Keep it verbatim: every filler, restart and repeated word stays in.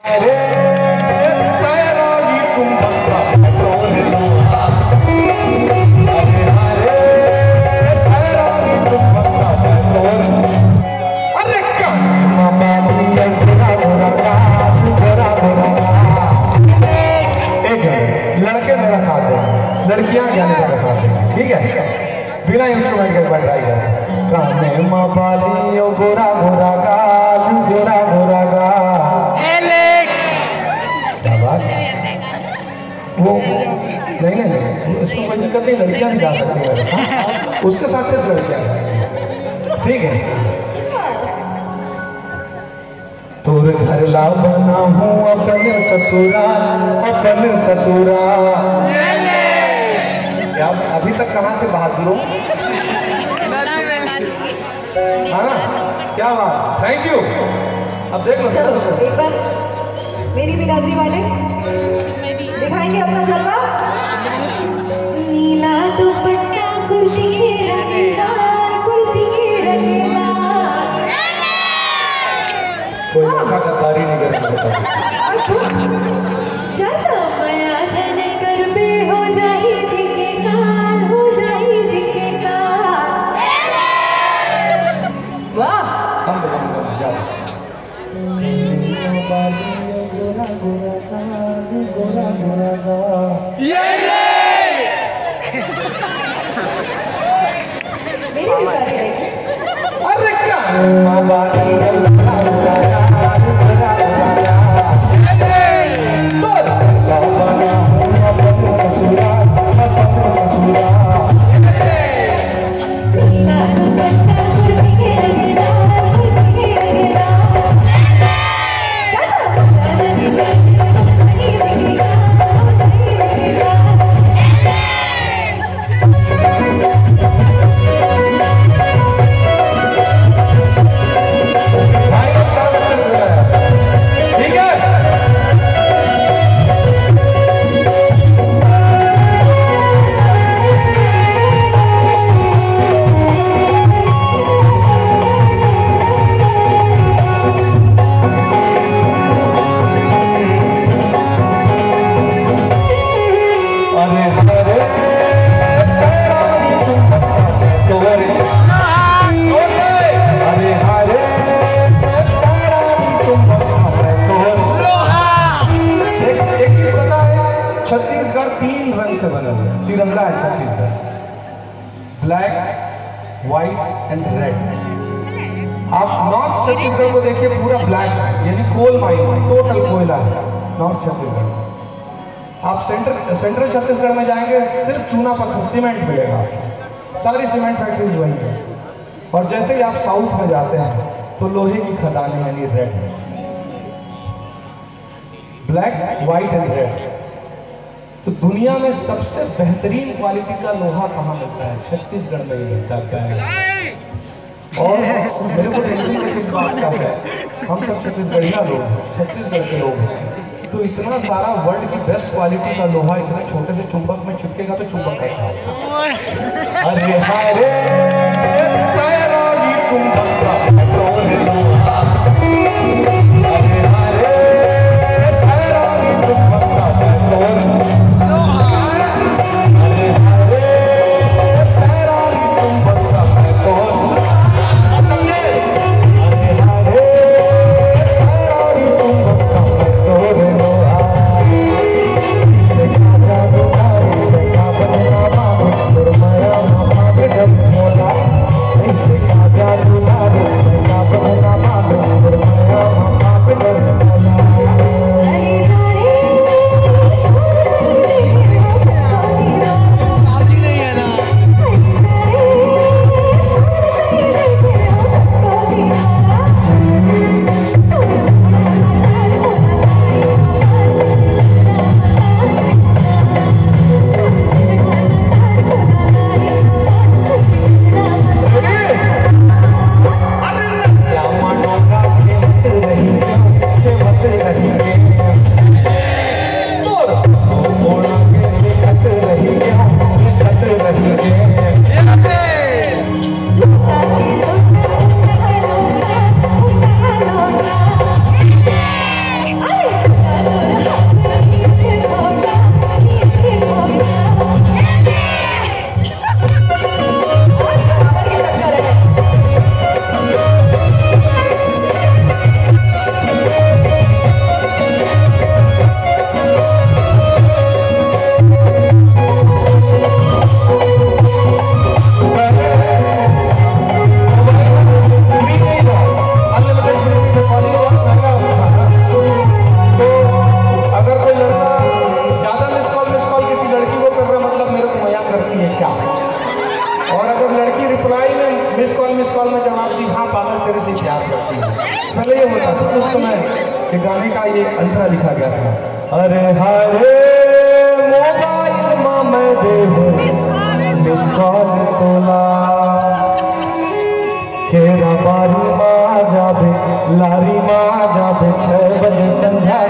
लड़कियां गाने का साथ है, ठीक है, बिना इंस्ट्रूमेंट के बन रही है। काने माँ बाली ओ गोरा गोरा गाल, गोरा गोरा गाल। क्या बात? वो नहीं नहीं नहीं, इसमें कोई दिक्कत नहीं, लड़कियां भी गा सकती है, उसके साथ सिर्फ लड़कियां, ठीक है। तोर घर ला बना हूँ अपने ससुराल, अपने ससुराल। क्या अभी तक कहाँ थे बहादुरों? हाँ क्या बात, थैंक यू। अब देख लो चलो एक बार मेरी बिरादरी वाले दिखाएंगे अपना जलवा। नीला दुपट्टा कुर्ती रंगीदार, कुर्ती रंगीदार। कोई लड़का गद्दारी नहीं करेगा। अरे क्या छत्तीसगढ़ तीन रंग से बना हुआ है, तिरंगा है Chhattisgarh, black, white and red. आप नॉर्थ छत्तीसगढ़ को देखिए, पूरा ब्लैक है, यानी कोल माइंस, टोटल कोयला है नॉर्थ छत्तीसगढ़। आप सेंट्रल सेंट्रल छत्तीसगढ़ में जाएंगे, सिर्फ चूना पत्थर, सीमेंट मिलेगा, सारी सीमेंट फैक्ट्रीज वही है। और जैसे ही आप साउथ में जाते हैं तो लोहे की खदानें, यानी red, black, white and red. तो दुनिया में सबसे बेहतरीन क्वालिटी का लोहा कहाँ मिलता है? छत्तीसगढ़ में ही मिलता है। और मेरे को टेंशन किस बात का है, हम सब छत्तीसगढ़िया लोग, छत्तीसगढ़ के लोग हैं, तो इतना सारा वर्ल्ड की बेस्ट क्वालिटी का लोहा इतने छोटे से चुंबक में चिपकेगा तो चुंबक का अरे हाय चुंबक Mola, ese calla, उस समय के गाने का ये अंतरा लिखा गया था। अरे हरे मोबाइल माँ मैं देहूँ मिसाल तोला केरा बारी माँ जाबे लारी माँ जाबे छह बजे संध्या